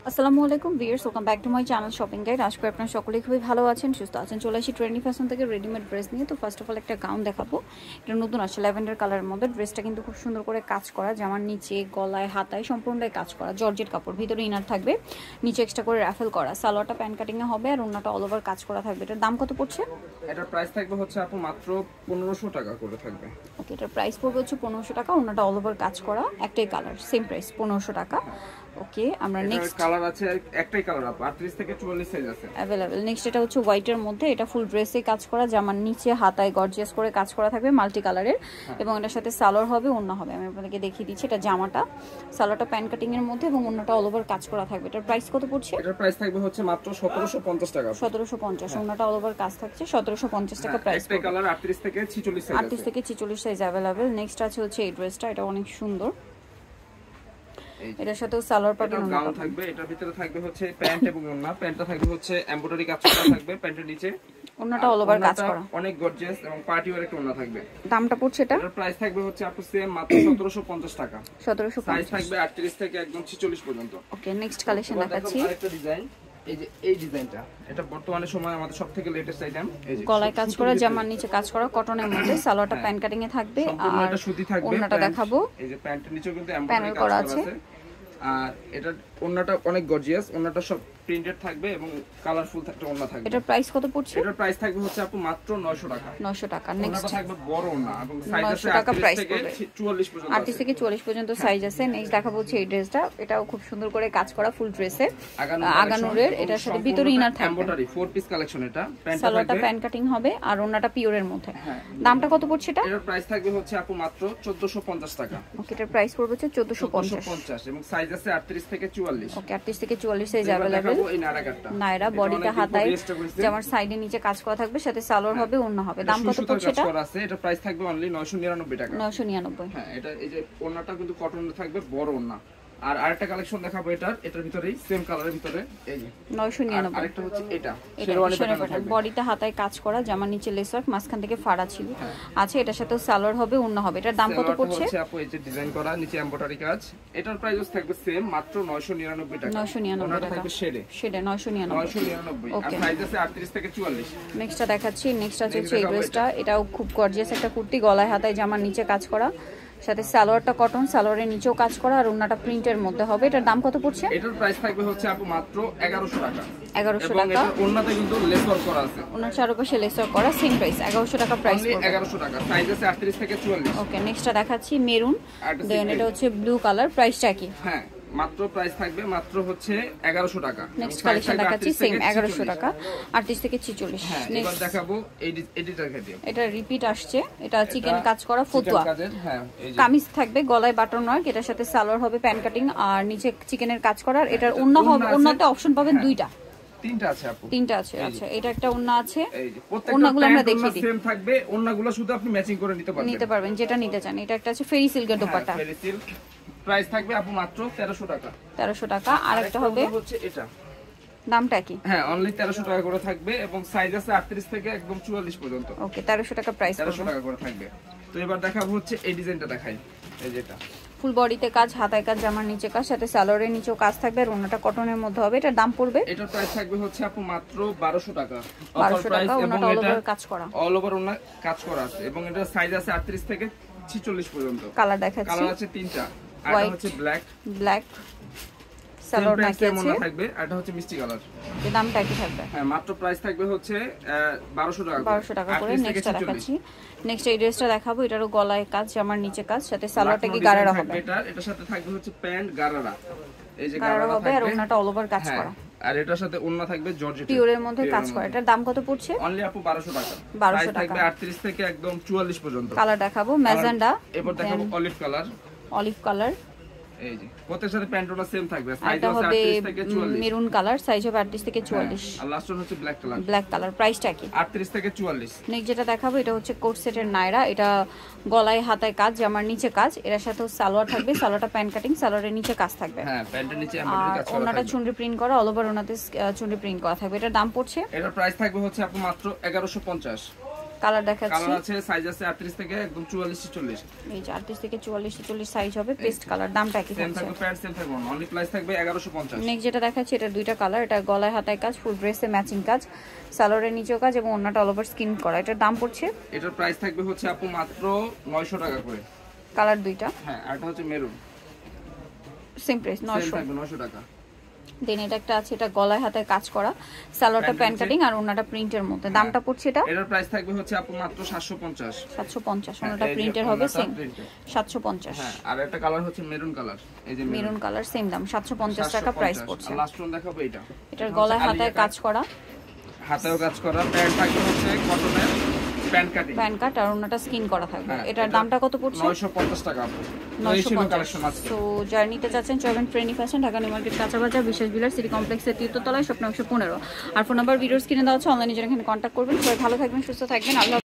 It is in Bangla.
আসসালামু আলাইকুম viewers, welcome back to my channel shopping guide. আশা করি আপনারা সকলেই খুবই ভালো আছেন, সুস্থ আছেন। চলে আসি ট্রেন্ডি ফ্যাশন থেকে রেডিমেড ড্রেস নিয়ে। তো ফার্স্ট অফ অল একটা গাউন দেখাবো। এটা নতুন আসছে ল্যাভেন্ডার কালারের মধ্যে। ড্রেসটা কিন্তু খুব সুন্দর করে কাজ করা, জামার নিচে গলায় হাতায় সম্পূর্ণটাই কাজ করা, জর্জেট কাপড়, ভিতরে ইনার থাকবে, নিচে এক্সট্রা করে রাফেল করা। সালোয়ারটা প্যান কাটিং এ হবে আর ওন্নাটা অল ওভার কাজ করা থাকবে। এটার দাম কত পড়ছে? এটার প্রাইস থাকবে হচ্ছে আপু মাত্র 1500 টাকা করে থাকবে। ওকে, এটার প্রাইস পড়বে হচ্ছে 1500 টাকা। ওন্নাটা অল ওভার কাজ করা, একটাই কালার, সেম প্রাইস 1500 টাকা। ওকে, আমরা নেক্সট কালার আছে, একটাই কালার আপু, 38 থেকে 44 সাইজ আছে अवेलेबल। নেক্সট এটা হচ্ছে হোয়াইটের মধ্যে, এটা ফুল ড্রেসে কাজ করা, জামার নিচে হাতায় গর্জিয়াস করে কাজ করা থাকবে, মাল্টি কালারের, এবং এটার সাথে সালোয়ার হবে, ওন্না হবে। আমি আপনাদেরকে দেখিয়ে দিচ্ছি। এটা জামাটা, সালোয়ারটা প্যান কাটিং এর মধ্যে এবং ওন্নাটা অল ওভার কাজ করা থাকবে। এটার প্রাইস কত পড়ছে? এটার প্রাইস থাকবে হচ্ছে মাত্র 1750 টাকা। 1750। ওন্নাটা অল ওভার কাজ থাকছে, 1750 টাকা প্রাইস। একটাই কালার, 38 থেকে 46 সাইজ আছে। 38 থেকে 46 সাইজ अवेलेबल। নেক্সট আছে হচ্ছে এই ড্রেসটা, এটা অনেক সুন্দর। এটার সাথেও সালোয়ার পাবেন, ওন্না গাউন থাকবে। এটার ভিতরে থাকবে হচ্ছে প্যান্ট এবং ওন্না। প্যান্টটা থাকবে হচ্ছে এমব্রয়ডারি কাজ করা থাকবে প্যান্টের নিচে, ওন্নাটা অল ওভার কাজ করা, অনেক গর্জিয়াস এবং পার্টি ওয়্যার একটা ওন্না থাকবে। দামটা পড়ছে এটা? এটার প্রাইস থাকবে হচ্ছে আপু সেম মাত্র 1750 টাকা। 1750 সাইজ থাকবে 38 থেকে একদম 46 পর্যন্ত। ওকে, নেক্সট কালেকশন দেখাচ্ছি। আরেকটা ডিজাইন, এই যে এই ডিজাইনটা, এটা বর্তমানে সময় আমাদের সবথেকে লেটেস্ট আইটেম। এই যে গলায় কাজ করা, জামার নিচে কাজ করা, কটনের মধ্যে, সালোয়ারটা প্যান কাটিং এ থাকবে আর এটা সুতি থাকবে। ওন্নাটা দেখাবো, এই যে প্যান্টের নিচেও কিন্তু প্যানেল এমব্রয়ডারি করা কাজ আছে। করা আছে। আর এটা ওন্নাটা অনেক গর্জিয়াস, ওন্নাটা সব প্রিন্টেড থাকবে এবং কালারফুল একটা ওন্না থাকবে। এটার প্রাইস কত পড়ছে? এটার প্রাইস থাকবে হচ্ছে আপু মাত্র 900 টাকা। 900 টাকা। ওন্নাটা নেক্সট থাকবে বড় ওন্না এবং সাইজ আছে 900 টাকা 38 প্রাইস থেকে পড়বে, 44 পর্যন্ত 38 থেকে 44 পর্যন্ত সাইজ আছে। নেক্সট দেখাবো হচ্ছে এই ড্রেসটা, এটাও খুব সুন্দর করে কাজ করা, ফুল ড্রেসে আগানুরের। এটার সাথে ভিতরে ইনার থাকবে, এমব্রয়ডারি 4 পিস কালেকশন। এটা প্যান্টটা সালোয়ারটা থাকবে, প্যান কাটিং হবে আর ওন্নাটা পিওরের মধ্যে। দামটা কত পড়ছে এটা? এটার প্রাইস থাকবে হচ্ছে আপু মাত্র 1450 টাকা। ওকে, এটার প্রাইস পড়বে হচ্ছে 1450 এবং সাইজ আছে 38 থেকে 44। ওকে, 38 থেকে 44 সাইজ अवेलेबल। দেখাবো এই নারাকাটটা, নায়রা বডিতে হাতায় জামার সাইডে নিচে কাজ করা থাকবে, সাথে সালোয়ার হবে, ওন্না হবে। দাম কত পড়ছে এটা? এটা প্রাইস থাকবে অনলি 999 টাকা। 999। হ্যাঁ, এটা এই যে ওন্নাটা কিন্তু কটনের থাকবে, বড় ওন্না। আর আরেকটার কালেকশন দেখাবো, এটার ভিতরেই সেম কালারের ভিতরে, এই যে 999। আরেকটা হচ্ছে এটা শেরওয়ানি প্যাটার্ন, বডিতে হাতায় কাজ করা, জামার নিচে লেস ওয়ার্ক, মাঝখান থেকে ফাড়া ছিল আছে। এটার সাথে সালোয়ার হবে, ওন্না হবে। এটার দাম কত পড়ছে? আপু এই যে ডিজাইন করা, নিচে এমব্রয়ডারি কাজ, এটার প্রাইস থাকবে সেম মাত্র 999 টাকা। 999 টাকা থাকবে শেডে 999। আর সাইজ আছে 38 থেকে 44। নেক্সটটা দেখাচ্ছি। নেক্সট আছে এই ড্রেসটা, এটাও খুব গর্জিয়াস একটা কুর্তি, গলায় হাতায় জামার নিচে কাজ করা, সাথে সালোয়ারটা কটন, সালোয়ারের নিচেও কাজ করা আর ওন্নাটা প্রিন্টের মধ্যে হবে। এটার দাম কত পড়ছে? এটার প্রাইস থাকবে হচ্ছে আপু মাত্র 1100 টাকা। 1100 এবং টাকা। এটা ওন্নাতে কিন্তু লেস ওয়ার্ক করা আছে, ওন্নার চারপাশে লেস ওয়ার্ক করা, সেম প্রাইস 1100 টাকা প্রাইস পড়বে। 1100 টাকা, সাইজ আছে 38 থেকে 44। ওকে, নেক্সটটা দেখাচ্ছি মেরুন, দেন এটা হচ্ছে ব্লু কালার, প্রাইসটা কি? হ্যাঁ, মাত্র প্রাইস থাকবে মাত্র হচ্ছে 1100 টাকা। নেক্সট কালেকশন দেখাচ্ছি, সেম 1100 টাকা, 38 থেকে 46। হ্যাঁ, এবার দেখাবো এডিটার খাদিয়া। এটা রিপিট আসছে, এটা চিকেন কাজ করা ফতুয়া। হ্যাঁ, এই যে কামিজ থাকবে, গলায় বাটন ওয়ার্ক, এটার সাথে সালোয়ার হবে প্যান কাটিং আর নিচে চিকেনের কাজ করা। এটার ওন্না হবে, ওন্নাতে অপশন পাবেন দুইটা, তিনটা আছে আপু, তিনটা আছে। আচ্ছা, এটা একটা ওন্না আছে। এই যে প্রত্যেকটা ওন্নাগুলো আমরা দেখিয়ে দিই, সেম থাকবে। ওন্নাগুলো শুধু আপনি ম্যাচিং করে নিতে পারবেন যেটা নিতে চান। এটা একটা আছে ফেরি সিল্কের দোপাট্টা, ফেরি সিল্ক, প্রাইস থাকবে আপু মাত্র 1300 টাকা। 1300 টাকা। আর একটা হবে হচ্ছে এটা, দামটা কি? হ্যাঁ, অনলি 1300 টাকা করে থাকবে এবং সাইজ আছে 38 থেকে একদম 44 পর্যন্ত। ওকে, 1300 টাকা প্রাইস, 1300 টাকা করে থাকবে। তো এবার দেখাবো হচ্ছে এই ডিজাইনটা, দেখাই এই যেটা ফুল বডিতে কাজ, হাতায় কাজ, জামার নিচে কাজ, সাথে সালোয়ারের নিচেও কাজ থাকবে আর ওন্নাটা কটনের মধ্যে হবে। এটার দাম পড়বে, এটার প্রাইস থাকবে হচ্ছে আপু মাত্র 1200 টাকা। 1200 টাকা। ওন্নাটা অল ওভার কাজ করা, অল ওভার ওন্না কাজ করা আছে এবং এটার সাইজ আছে 38 থেকে 46 পর্যন্ত। কালার দেখাচ্ছি, কালার আছে তিনটা। একটা হচ্ছে ব্ল্যাক, সালোয়ার নাকি আছে থাকবে, এটা হচ্ছে মিষ্টি কালার। এর দামটা কি থাকবে? হ্যাঁ, মাত্র প্রাইস থাকবে হচ্ছে 1200 টাকা, 1200 টাকা করে। নেক্সটটা দেখাচ্ছি, নেক্সট এই ড্রেসটা দেখাবো। এটারও গলায় কাজ, জামার নিচে কাজ, সাথে সালোয়ারটা কি গারারা হবে? এটার সাথে থাকবে হচ্ছে প্যান্ট গারারা, এই যে গারারা হবে আর ওন্নাটা অল ওভার কাজ করা, আর এটার সাথে ওন্না থাকবে জর্জেট পিওরের মধ্যে কাজ করা। এটার দাম কত পড়ছে? অনলি আপু 1200 টাকা। 1200 টাকা থাকবে 38 থেকে একদম 44 পর্যন্ত। কালার দেখাবো ম্যাজেন্ডা, এবার দেখাবো অলিভ কালার, এই যে প্রত্যেকটার সাথে প্যান্টটা সেম থাকবে, সাইজ আছে 38 থেকে 44। মেরুন কালার, সাইজ হবে 38 থেকে 44। আর লাস্ট ওয়ান হচ্ছে ব্ল্যাক কালার, প্রাইসটা কি? 38 থেকে 44। নেক্সট যেটা দেখাবো, এটা হচ্ছে কোট সেটের নায়রা, এটা গলায় হাতায় কাজ, জামার নিচে কাজ, এর সাথেও সালোয়ার থাকবে, সালোয়ারটা প্যান কাটিং, সালোয়ারের নিচে কাজ থাকবে। হ্যাঁ, প্যান্টের নিচে এমব্রয়ডারি কাজ করা থাকবে। ওনাটা চুনরি প্রিন্ট করা, অল ওভার ওনাতে চুনরি প্রিন্ট করা থাকবে। এটার দাম পড়ছে, এটার প্রাইস থাকবে হচ্ছে আপু মাত্র 1150। কালার দেখাচ্ছি। কালার আছে, সাইজ আছে 38 থেকে একদম 44 40। এই যে 38 থেকে 44 40 সাইজ হবে, পেস্ট কালার। দামটা কি সেম থাকছে? থাকবে, প্যান্ট সেম থাকবে, অনলি প্রাইস থাকবে 1150। নেক্সট যেটা দেখাচ্ছি এটা দুইটা কালার, এটা গলায় হাতায় কাজ, ফুল ড্রেসে ম্যাচিং কাজ, সালোয়ারের নিচেও কাজ এবং ওন্নাটা অল ওভার স্কিন করা। এটার দাম পড়ছে, এটার প্রাইস থাকবে হচ্ছে আপু মাত্র 900 টাকা করে। কালার দুইটা। হ্যাঁ, আর এটা হচ্ছে মেরুন, সেম প্রাইস সেম 900। থাকবে 900 টাকা। দেন এটা একটা আছে, এটা গলায় হাতায় কাজ করা, সালোয়ারটা প্যান কাটিং আর ওন্নাটা প্রিন্টের মধ্যে। দামটা পড়ছে এটা, এটার প্রাইস থাকবে হচ্ছে আপু মাত্র 750। 750। ওন্নাটা প্রিন্টের হবে সেম 750। হ্যাঁ, আর একটা কালার হচ্ছে মেরুন কালার, এই যে মেরুন কালার, সেম দাম 750 টাকা প্রাইস পড়ছে। আর লাস্ট ওয়ান দেখাবো এটা। এটার গলায় হাতায় কাজ করা, হাতেও কাজ করা, প্যান্ট থাকবে হচ্ছে কটনের প্যান্ট কাটিং, প্যান কাট আর ওন্নাটা স্কিন করা থাকবে। হ্যাঁ, এটার দামটা কত পড়ছে? 950 টাকা আপু। এই ছিল কালেকশন 950। আছে। সো জার্নিতে যাচ্ছেন চলবেন trendy fashion, Dhaka New Market, কাঁচা বাজার, বিশেষ বিলার, সিটি কমপ্লেক্সের 3য় তলায়, স্বপ্ন 115। আর ফোন নাম্বার ভিডিওস কিনে দেওয়া হচ্ছে, অনলাইনে যারা এখানে কন্ট্যাক্ট করবেন। সবাই ভালো থাকবেন, সুস্থ থাকবেন, আল্লাহ।